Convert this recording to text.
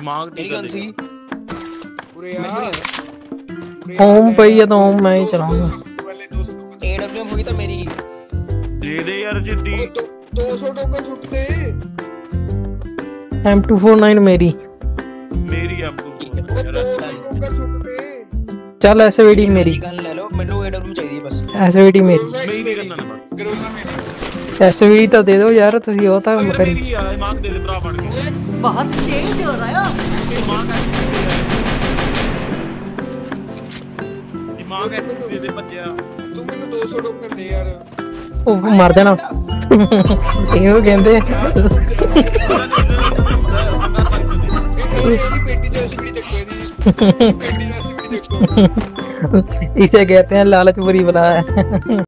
दिमाग मेरी गन सी पूरे यार होम पे ही है तो होम मैं ही चलाऊंगा। एडब्ल्यूएम होगी तो मेरी दे यार चिट्टी 200 टोकन छुट दे। M249 मेरी आपको चल SVD मेरी गन ले लो मेनू एडब्ल्यूएम चाहिए बस SVD मेरी मेरी करना ना गरोला मेरी SVD तो दे दो यार तुसी हो ता अगर करी मेरी यार दिमाग दे भरा बन के बाहर चेंज हो रहा है दिमाग ऐसे दे बच्चा तू मैंने 200 टोकन दे यार। ओ मर जाना ਇਹੋ ਕਹਿੰਦੇ ਇਹਦੀ ਪੇਟੀ ਤੇ ਐਸਪੀਡੀ ਦੇਖੋ ਇਹਦੀ ਪੇਟੀ ਤੇ ਐਸਪੀਡੀ ਦੇਖੋ इसे कहते हैं लालच बुरी बला है।